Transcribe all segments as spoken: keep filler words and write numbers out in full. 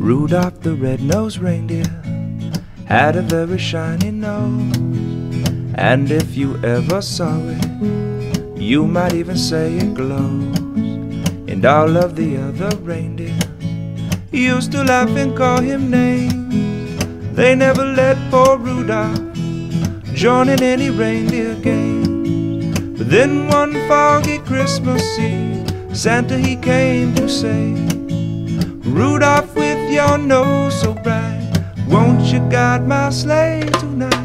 Rudolph the red-nosed reindeer had a very shiny nose, and if you ever saw it, you might even say it glows. And all of the other reindeers used to laugh and call him names. They never let poor Rudolph join in any reindeer game. But then one foggy Christmas Eve, Santa he came to say, Rudolph, with your nose so bright, won't you guide my sleigh tonight?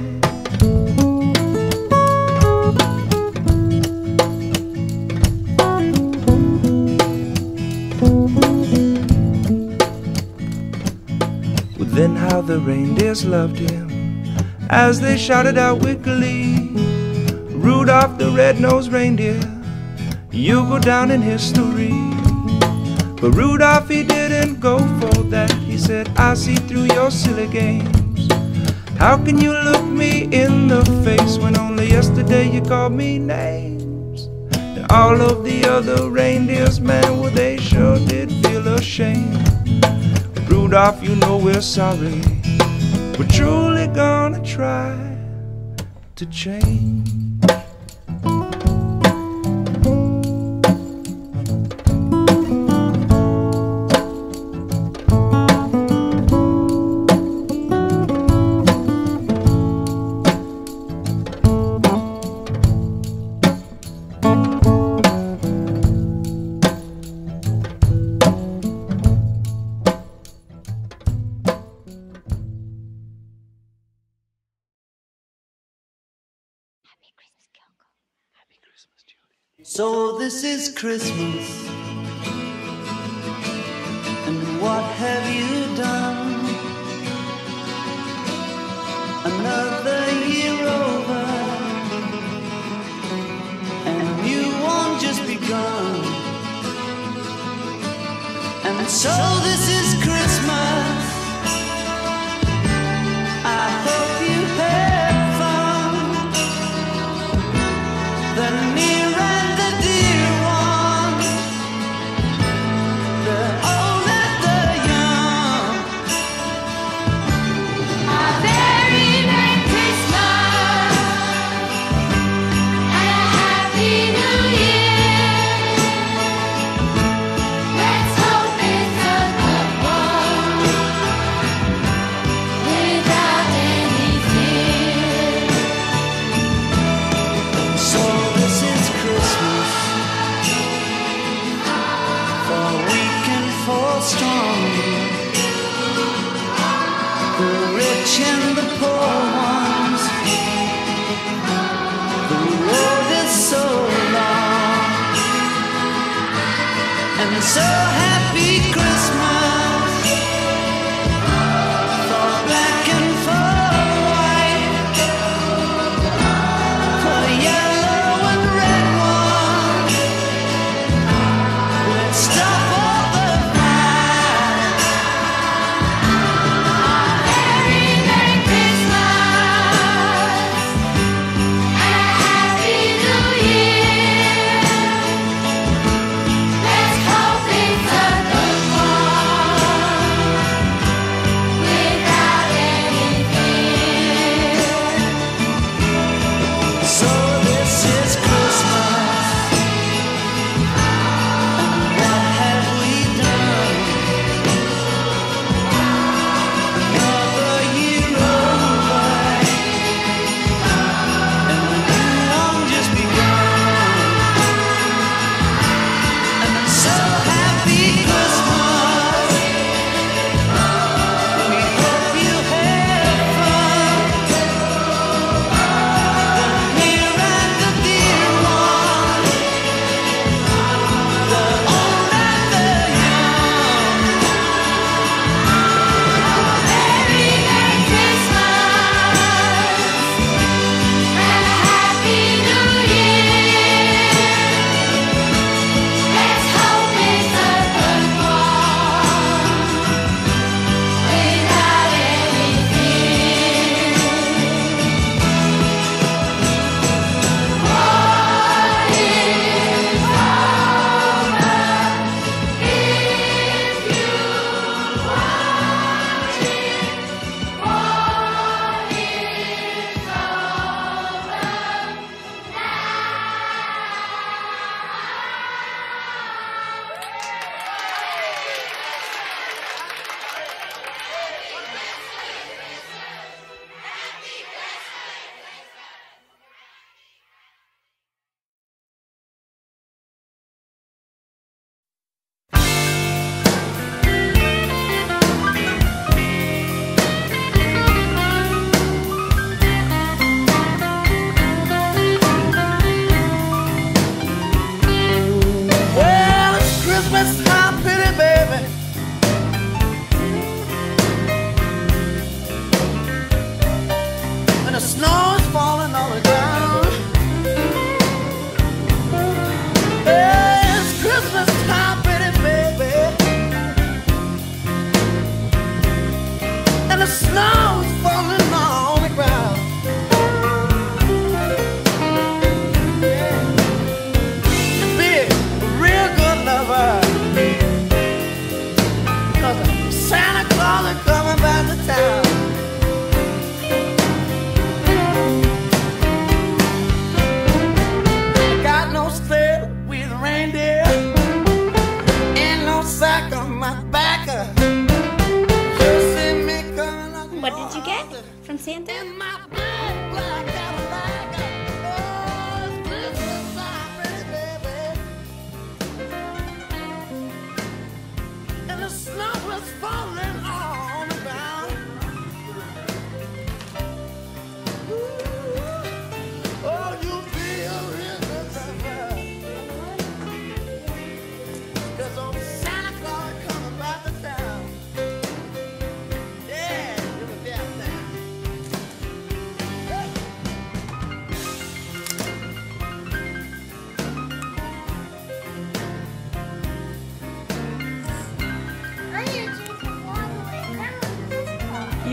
Well, then how the reindeers loved him as they shouted out with glee, Rudolph the red-nosed reindeer, you'll go down in history. But Rudolph, he didn't go for that. He said, I see through your silly games. How can you look me in the face when only yesterday you called me names? And all of the other reindeers, man, well, they sure did feel ashamed. Rudolph, you know we're sorry, we're truly gonna try to change. So this is Christmas, and what have you done? Another year over, and you won't just begun. And so this is Christmas, I hope you had fun. The near and the poor ones, the road is so long, and so happy Christmas for black and for white, for yellow and red ones. Let's stop all the fights. So this is Christmas, and what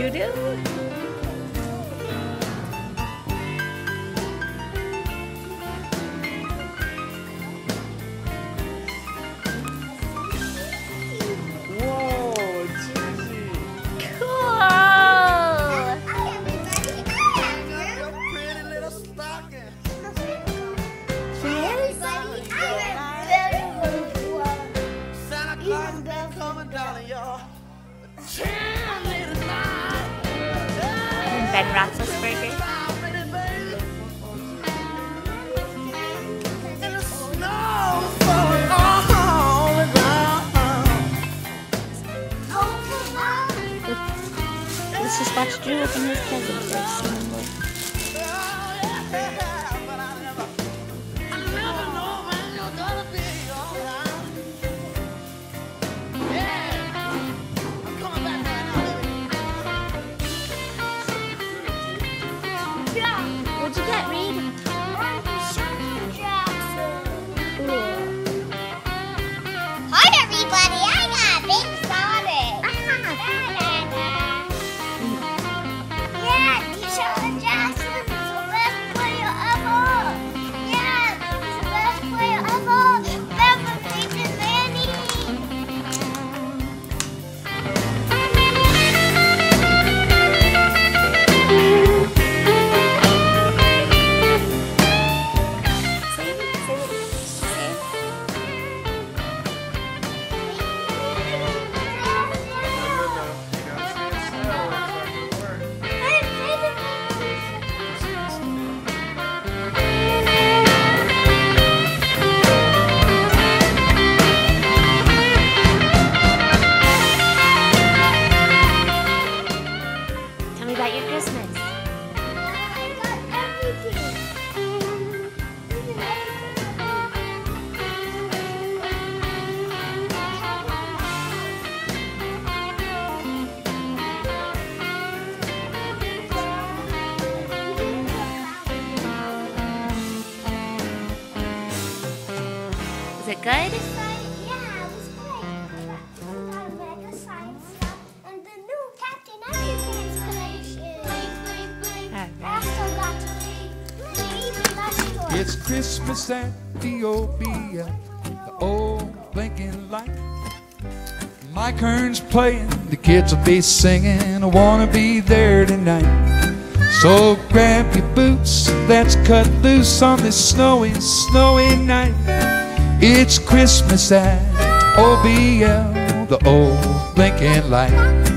You do? Whoa, cheesy. Cool! Pretty little stocking. Santa Claus is coming down to y'all. Ben Roethlisberger. Let's just watch Drew and his cousin first. What'd you get, Reed? Cool. Hi everybody, I got Big Sonic. Yeah, Deshaun Jackson is the best player ever. Yeah, he's the best player ever. Never Peyton Manning. Tell me about your Christmas. I got everything. Is it good? Yeah, it was great. I got, I got a bag of science stuff and the new Captain America installation. I also got to read the last story. It's Christmas at the O B L, the old blinking light. My Kern's playing, the kids will be singing, I wanna be there tonight. So grab your boots, let's cut loose on this snowy, snowy night. It's Christmas at O B L, the old blinking light.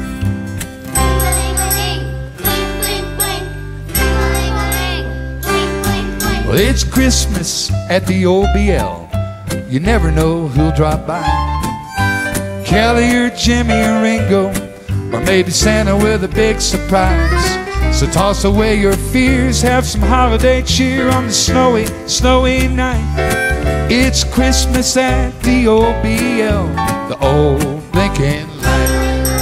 Well, it's Christmas at the O B L, you never know who'll drop by. Kelly or Jimmy or Ringo, or maybe Santa with a big surprise. So toss away your fears, have some holiday cheer on the snowy, snowy night. It's Christmas at the O B L, the old blinking light.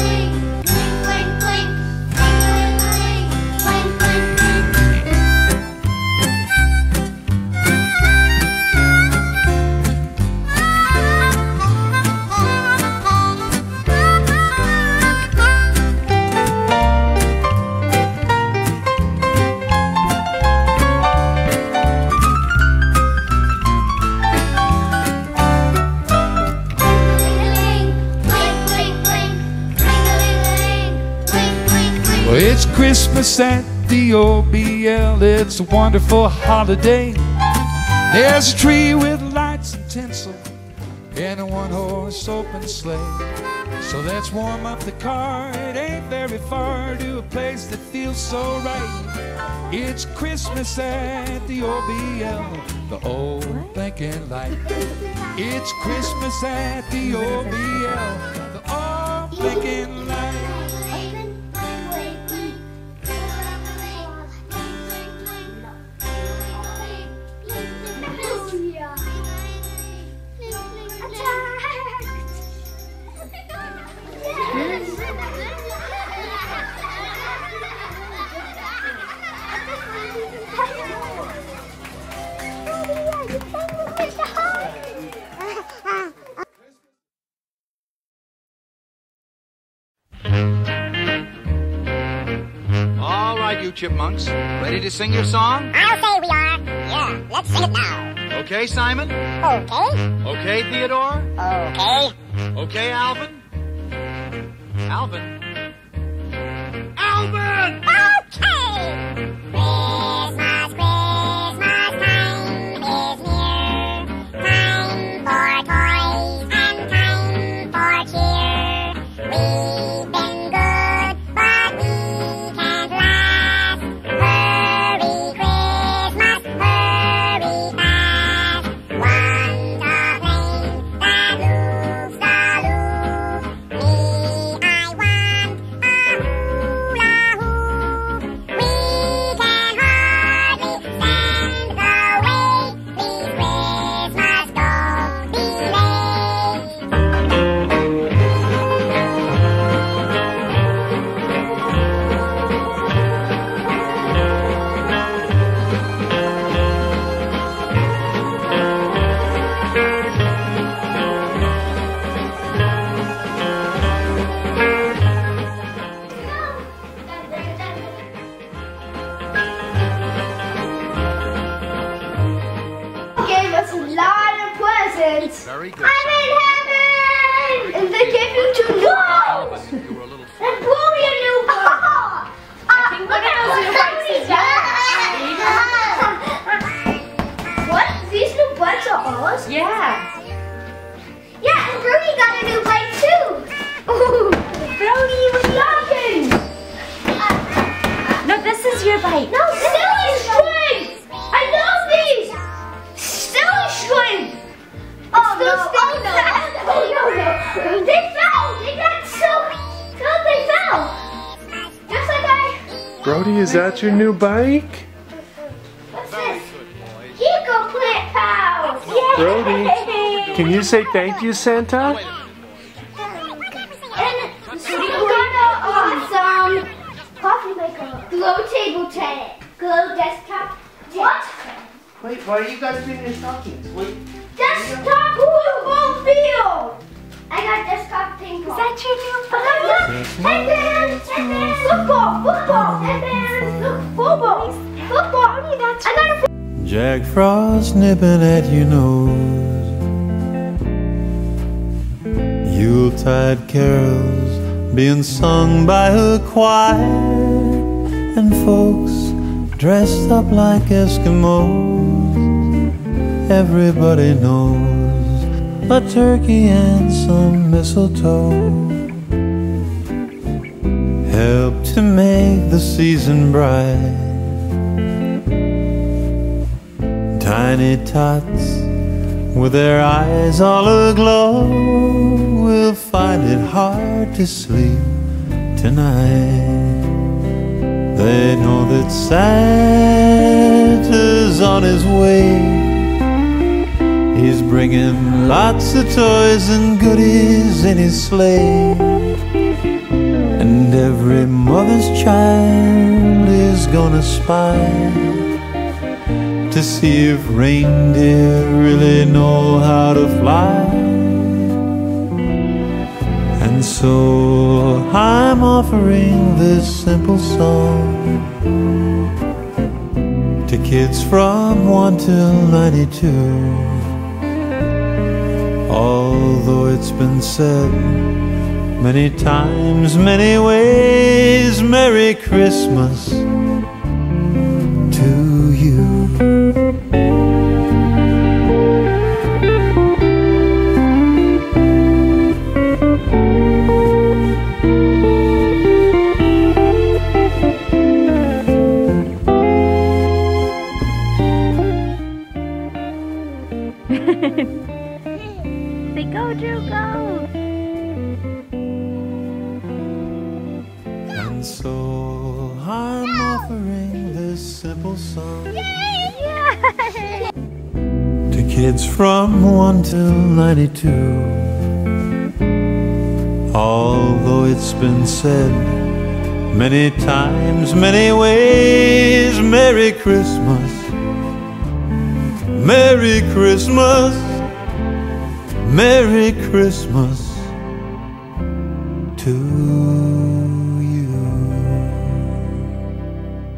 Well, it's Christmas at the O B L, it's a wonderful holiday. There's a tree with lights and tinsel and a one-horse open sleigh. So let's warm up the car, it ain't very far to a place that feels so right. It's Christmas at the O B L, the old blinking light. It's Christmas at the O B L, the old blinking light. right, you chipmunks. Ready to sing your song? I'll say we are. Yeah, let's sing it now. Okay, Simon? Okay. Okay, Theodore? Okay. Okay, Alvin? Alvin? Alvin! Okay! Christmas, Christmas time is near. Time for toys and time for cheer. We've been good, but we can't last. Hurry, Christmas, hurry fast. Want a plane that moves the loop. Me, I want a hula hoop. We can hardly stand the wait. Please, Christmas, don't be late. Gave us a lot of presents. Very good, I'm in heaven! And they gave you two new balls! Simon. You were a little And Brody a new ball! I think one of those new bikes is What? These new bikes are ours? Yeah. Yeah, and Brody got a new bike too! Ooh, Brody was talking! No, this is your bike. No, silly string! I love these! Silly string! Oh no, oh no, oh no, no. They fell! They got so, so they fell! Just like I, Brody, is that your new bike? what's this? Eco plant pals! Yay! Brody, can you say thank you, Santa? And we got a awesome coffee maker. Glow table tent. Glow desktop tent. What? Wait, why are you guys doing your stockings? Wait. Desktop football field! I got desktop ping pong. Is that your new bike? Headbands! Headbands! Football! Football! Headbands! Look, football! Football! I got a Jack Frost nipping at your nose, Yuletide carols being sung by a choir, and folks dressed up like Eskimos. Everybody knows a turkey and some mistletoe help to make the season bright. Tiny tots with their eyes all aglow will find it hard to sleep tonight. They know that Santa's on his way. He's bringing lots of toys and goodies in his sleigh. And every mother's child is gonna spy to see if reindeer really know how to fly. And so I'm offering this simple song to kids from one till ninety-two. Although it's been said many times, many ways, Merry Christmas to you. Say go, Drew, go. And so I'm offering this simple song to kids from one till ninety-two. Although it's been said many times, many ways, Merry Christmas, Merry Christmas, Merry Christmas to you.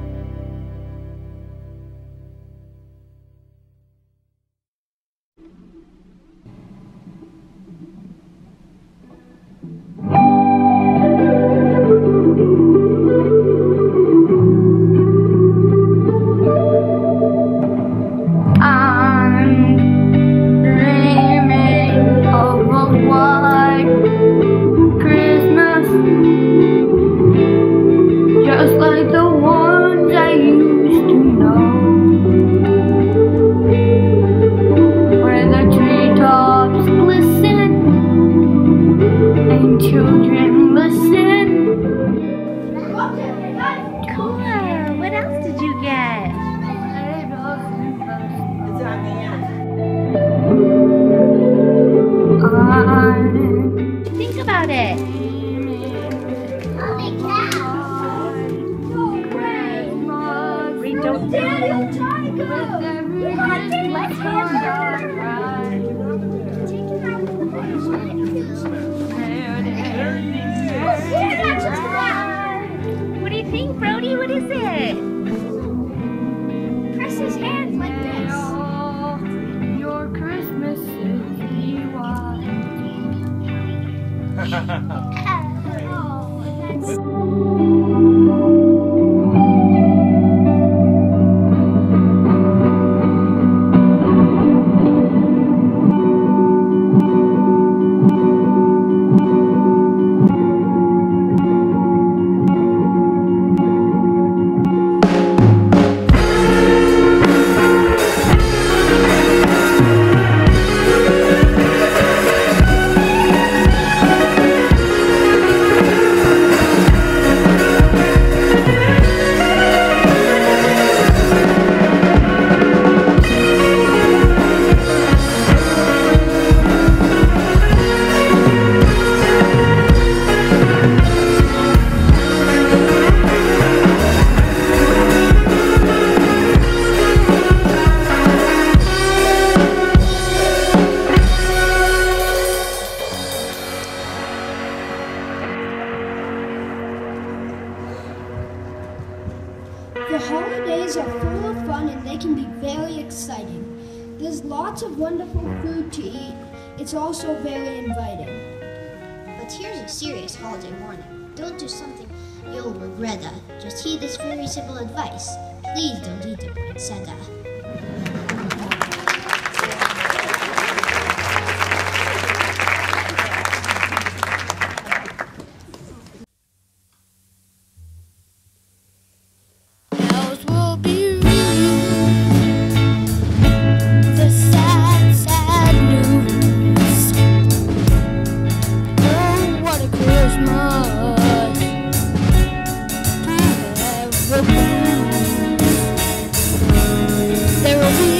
about it. Holy cow! Read don't Daniel Tiger! Let's him What do you think, Brody? What is it? Press his hands like this. Your Christmas is The holidays are full of fun and they can be very exciting. There's lots of wonderful food to eat. It's also very inviting. But here's a serious holiday warning. Don't do something you'll regret. Just heed this very simple advice. Please don't eat the white Santa. There will be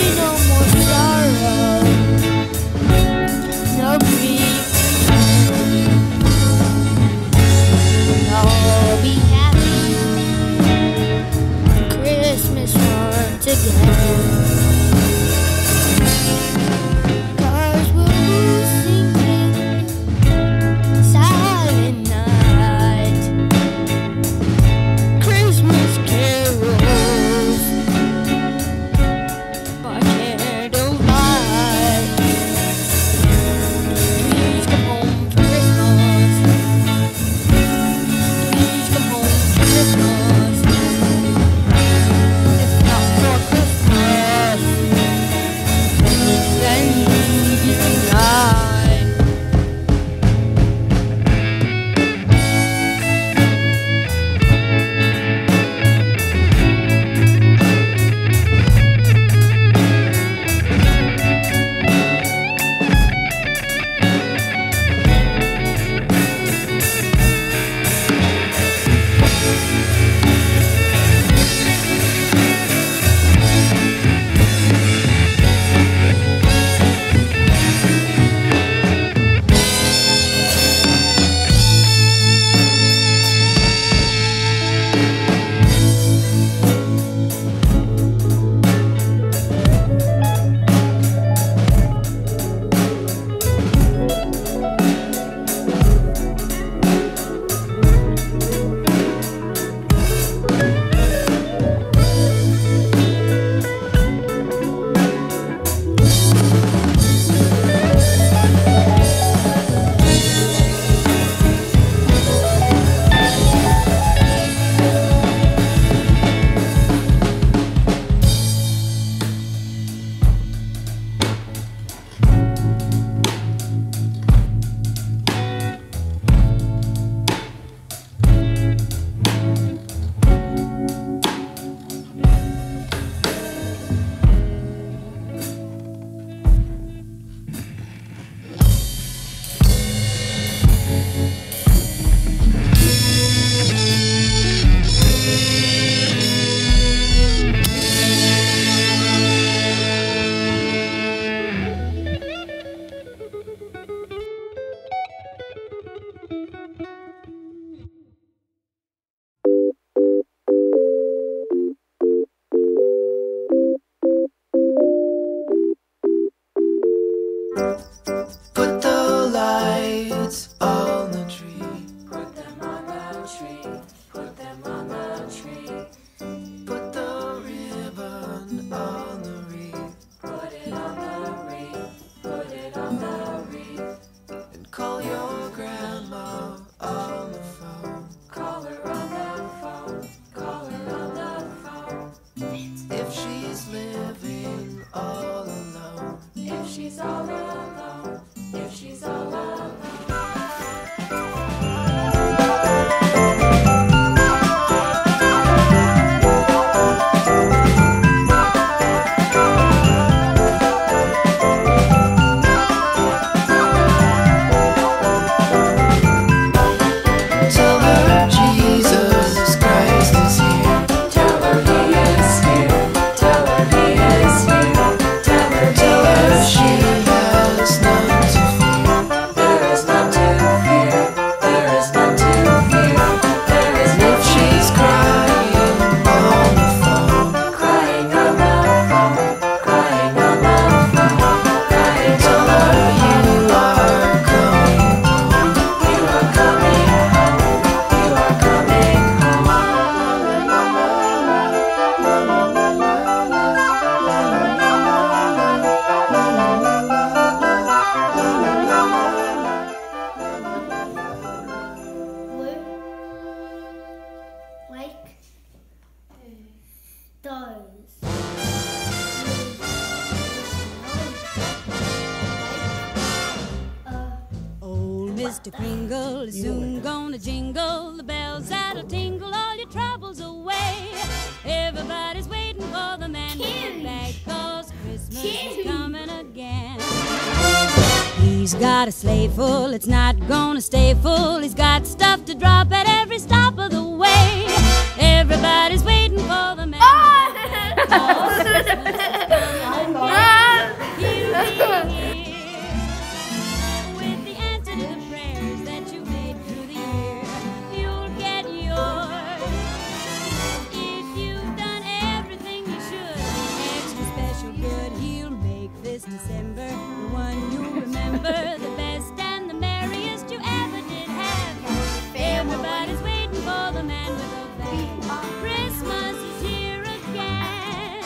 Mister Kringle is soon gonna jingle the bells that'll tingle all your troubles away. Everybody's waiting for the man with the bag, 'cause Christmas is coming again. He's got a sleigh full, it's not gonna stay full. He's got stuff to drop at every stop of the way. Everybody's waiting for the man with the bag, 'cause Christmas is coming again. He'll be here with the answer to the prayers that you made through the year. You'll get yours if you've done everything you should. Extra special good, he'll make this December the one you'll remember, the best and the merriest you ever did have. Everybody's waiting for the man with the bag. Christmas is here again.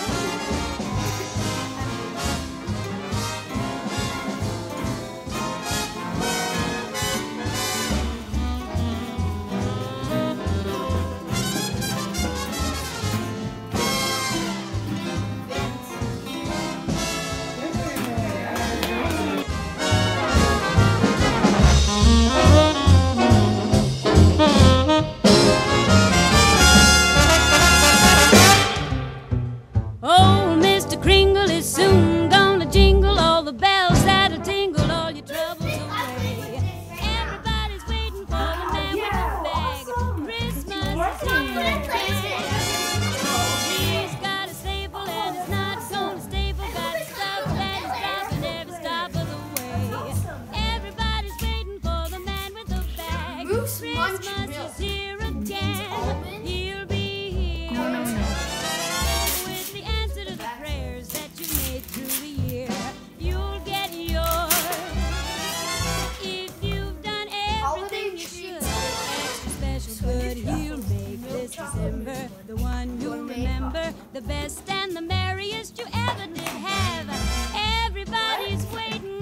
Oh, Mister Kringle is soon gonna jingle all the bells that'll tingle all your troubles away. Everybody's waiting for the man with the bag. Christmas is here. He's got a staple and it's not gonna staple. Got stuff that is dropping every stop of the way. Everybody's waiting for the man with the bag. Christmas is here again. He'll be here with the answer to the prayers that you made through the year. You'll get yours if you've done everything you should. Extra special good, he'll make this December the one you'll remember, the best and the merriest you ever did have. Everybody's waiting.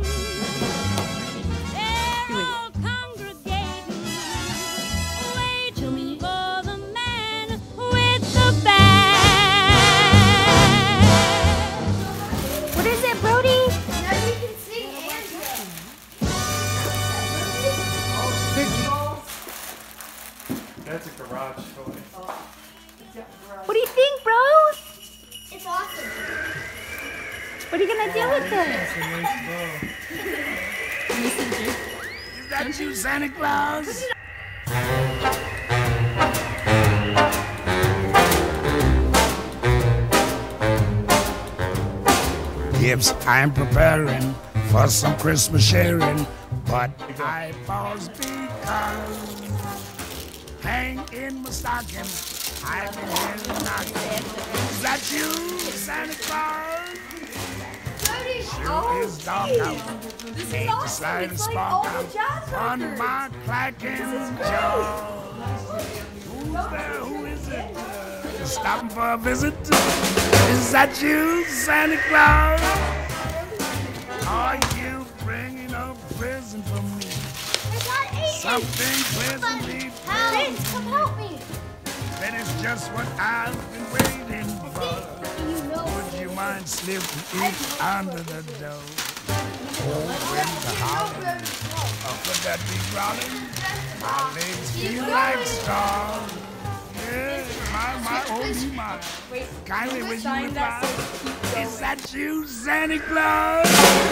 They're all congregating, waiting for the man with the bag. What is it, Brody? Now you can sing and That's a garage toy. What do you think, bro? it's awesome. What are you gonna do with it? Is that you, Santa Claus? Gifts I'm preparing for some Christmas sharing, but I pause because hang in my stocking, I've been hearing knocking. Is that you, Santa Claus? Sure is dark out. Ain't the slightest spark out on my clacking jaw. Who's there? Who is it? Uh, stopping for a visit? Is that you, Santa Claus? Are you bringing a present for me? Something pleasantly Vince, come help me. that is just what I've been waiting for. You know. Would you mind slipping it under the door? Oh, when the holler, oh, could that be growling? My legs feel like straw. Yeah, my, my, oh, my. Kindly will you reply? Is that you, Santa Claus?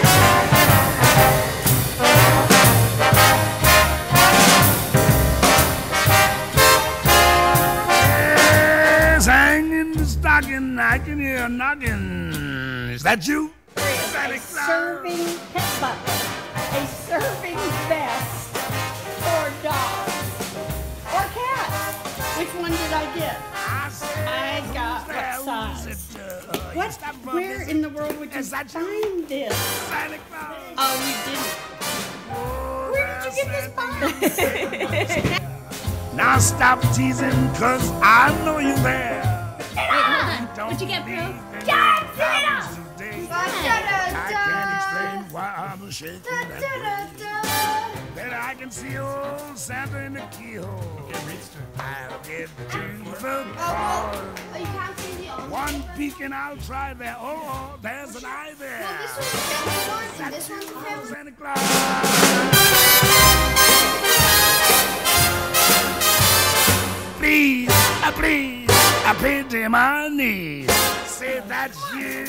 Yes, hang in the stocking, I can hear a knocking. Is that you? Santa Claus? Serving pet butler, a serving vest for dogs or cats. Which one did I get? I got what size? What? Where in the world would you find this? Santa Claus. Oh, you didn't. Where did you get this box? Now stop teasing, cause I know you're there. Wait, hold on. What'd you get, bro? John Cena! I can't explain why I'm shaking that way. Then I can see old Santa in the keyhole. I'll get to the car. Oh, you can't see the other One peek and I'll try there. Oh, oh, there's an eye there. No, this one's the family one, and this one's the family. Santa Claus. pity my knees. Say that's you.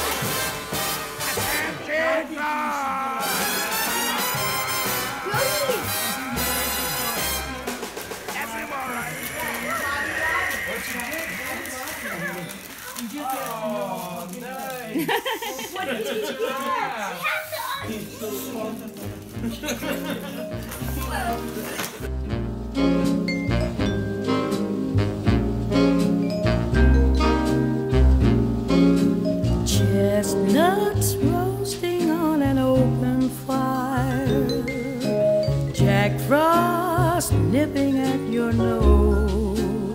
Santa Claus. That's him, all right. Oh, nice. What did you get? Chestnuts roasting on an open fire, Jack Frost nipping at your nose,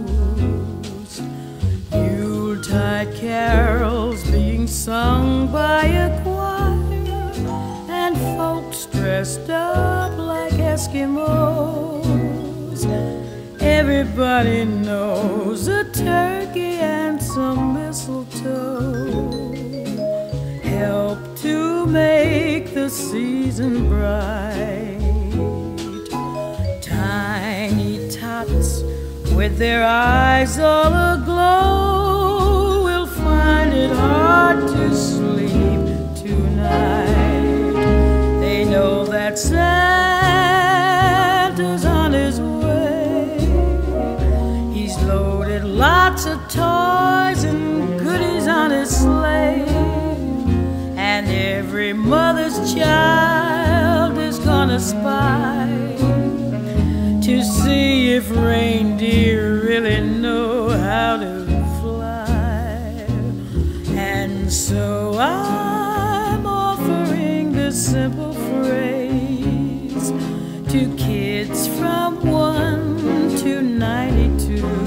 Yuletide carols being sung by a choir, and folks dressed up like Eskimos. Everybody knows a turkey and some mistletoe help to make the season bright. Tiny tots with their eyes all aglow will find it hard to sleep tonight. They know that Santa's on his way. He's loaded lots of toys and goodies on his sleigh, and every mother's child is gonna spy to see if reindeer really know how to fly. And so I'm offering this simple phrase to kids from one to ninety-two.